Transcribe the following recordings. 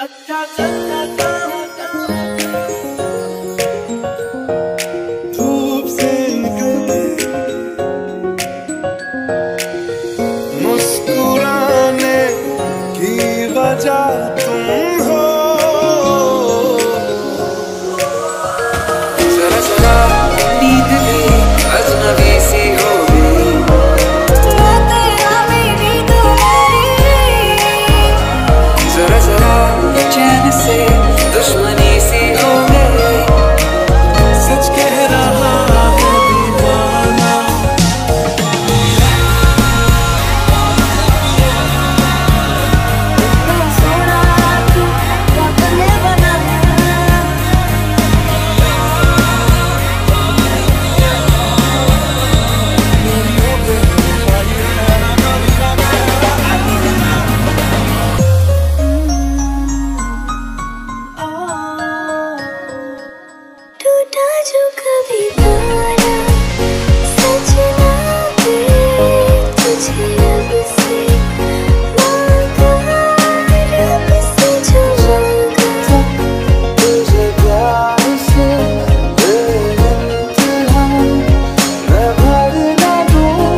अच्छा चलता धूप से मुस्कुराने की वजह तुम हो। जरा जरा नींद भी अजनबी सी हो गई, मैं तेरा मेरी तू मेरी। जरा जरा चैन से दुश्मनी सी हो गई, सच कह रहा है दीवाना। सोना तू अपने बना, टूटा जो कभी तारा सजना पे तुझे अब से मांगा, रब से जो मांगा तुझे प्यार से बेइंतहा मैं भर ना दूं।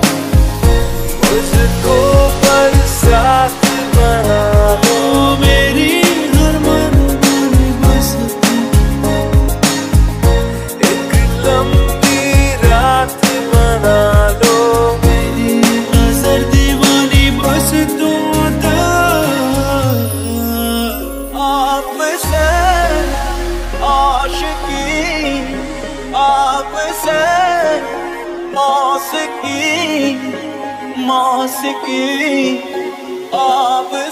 मुझको बरसात बना दो, मेरी हर मन में बस एक लंबी रात बना लो, मेरी नजर दीवानी बस तुम तो। आपसे आशिकी, आपसे मौसिकी, मौसिकी आप